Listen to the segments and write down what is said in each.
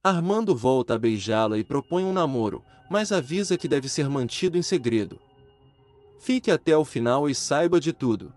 Armando volta a beijá-la e propõe um namoro, mas avisa que deve ser mantido em segredo. Fique até o final e saiba de tudo.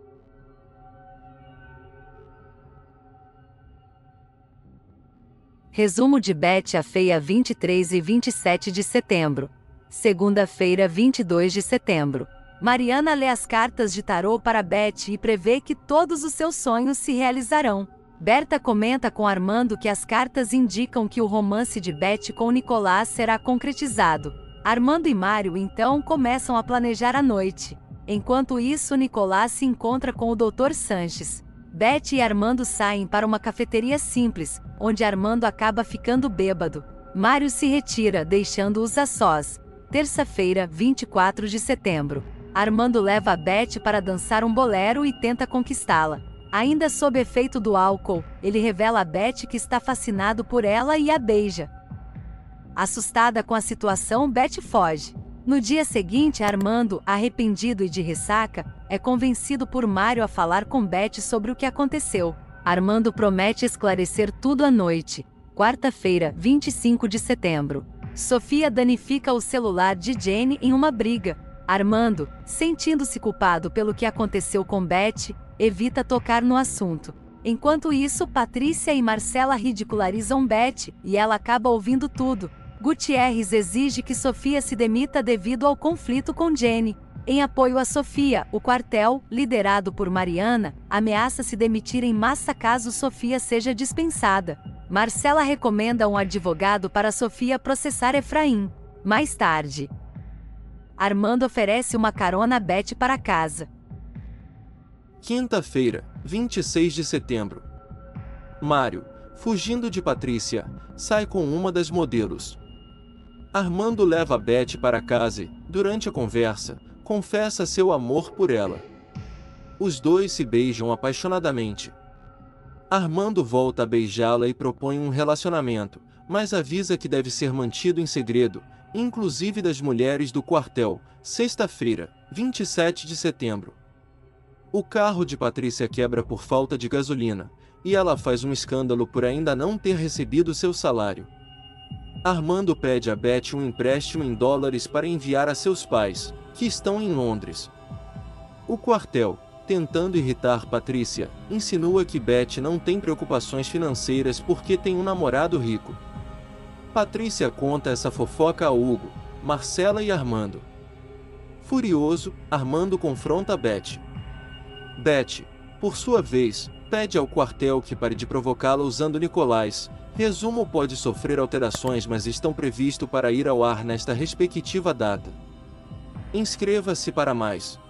Resumo de Betty a Feia 23 e 27 de setembro. Segunda-feira, 22 de setembro. Mariana lê as cartas de tarô para Betty e prevê que todos os seus sonhos se realizarão. Berta comenta com Armando que as cartas indicam que o romance de Betty com Nicolás será concretizado. Armando e Mário então começam a planejar a noite. Enquanto isso, Nicolás se encontra com o Dr. Sanches. Betty e Armando saem para uma cafeteria simples, onde Armando acaba ficando bêbado. Mário se retira, deixando-os a sós. Terça-feira, 24 de setembro. Armando leva a Betty para dançar um bolero e tenta conquistá-la. Ainda sob efeito do álcool, ele revela a Betty que está fascinado por ela e a beija. Assustada com a situação, Betty foge. No dia seguinte, Armando, arrependido e de ressaca, é convencido por Mário a falar com Betty sobre o que aconteceu. Armando promete esclarecer tudo à noite. Quarta-feira, 25 de setembro. Sofia danifica o celular de Jenny em uma briga. Armando, sentindo-se culpado pelo que aconteceu com Betty, evita tocar no assunto. Enquanto isso, Patrícia e Marcela ridicularizam Betty, e ela acaba ouvindo tudo. Gutierrez exige que Sofia se demita devido ao conflito com Jenny. Em apoio a Sofia, o quartel, liderado por Mariana, ameaça se demitir em massa caso Sofia seja dispensada. Marcela recomenda um advogado para Sofia processar Efraim. Mais tarde, Armando oferece uma carona a Betty para casa. Quinta-feira, 26 de setembro. Mário, fugindo de Patrícia, sai com uma das modelos. Armando leva Betty para casa e, durante a conversa, confessa seu amor por ela. Os dois se beijam apaixonadamente. Armando volta a beijá-la e propõe um relacionamento, mas avisa que deve ser mantido em segredo, inclusive das mulheres do quartel. Sexta-feira, 27 de setembro. O carro de Patrícia quebra por falta de gasolina, e ela faz um escândalo por ainda não ter recebido seu salário. Armando pede a Betty um empréstimo em dólares para enviar a seus pais, que estão em Londres. O quartel, tentando irritar Patrícia, insinua que Betty não tem preocupações financeiras porque tem um namorado rico. Patrícia conta essa fofoca a Hugo, Marcela e Armando. Furioso, Armando confronta Betty. Betty, por sua vez, pede ao quartel que pare de provocá-la usando Nicolás. Resumo pode sofrer alterações, mas estão previstos para ir ao ar nesta respectiva data. Inscreva-se para mais.